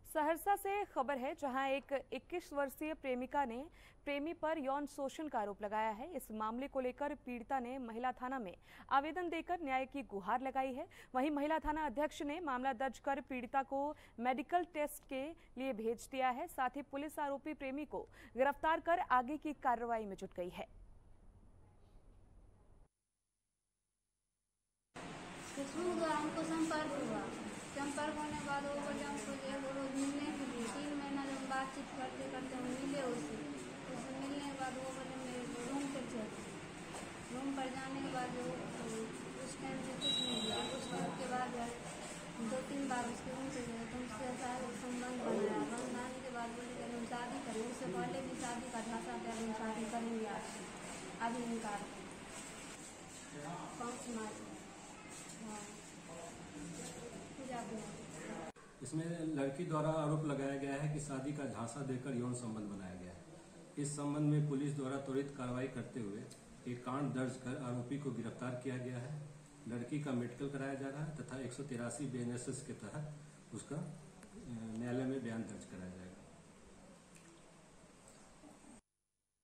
सहरसा से खबर है, जहां एक 21 वर्षीय प्रेमिका ने प्रेमी पर यौन शोषण का आरोप लगाया है। इस मामले को लेकर पीड़िता ने महिला थाना में आवेदन देकर न्याय की गुहार लगाई है। वहीं महिला थाना अध्यक्ष ने मामला दर्ज कर पीड़िता को मेडिकल टेस्ट के लिए भेज दिया है। साथ ही पुलिस आरोपी प्रेमी को गिरफ्तार कर आगे की कार्रवाई में जुट गई है। हमको संपर्क होने के बाद वो बोले हमको वो रोज मिलने के लिए 3 महीना जब बातचीत करते करते हम मिले उससे मिलने के बाद वो बोले मेरे रूम पर चल। रूम पर जाने के बाद वो उस टाइम से कुछ नहीं दिया। कुछ टाइम के बाद 2-3 बार उसके रूम से गए तो उससे ऐसा संबंध बनाया। बनाने के बाद बोले कि हम शादी करें। उससे पहले भी शादी का ढांचा दिया, हम शादी करेंगे आपसे। अभी इनकार 5 मार्च में। इसमें लड़की द्वारा आरोप लगाया गया है कि शादी का झांसा देकर यौन संबंध बनाया गया है। इस संबंध में पुलिस द्वारा त्वरित कार्रवाई करते हुए एक कांड दर्ज कर आरोपी को गिरफ्तार किया गया है। लड़की का मेडिकल कराया जा रहा है तथा 183 BNSS के तहत उसका न्यायालय में बयान दर्ज कराया जाएगा।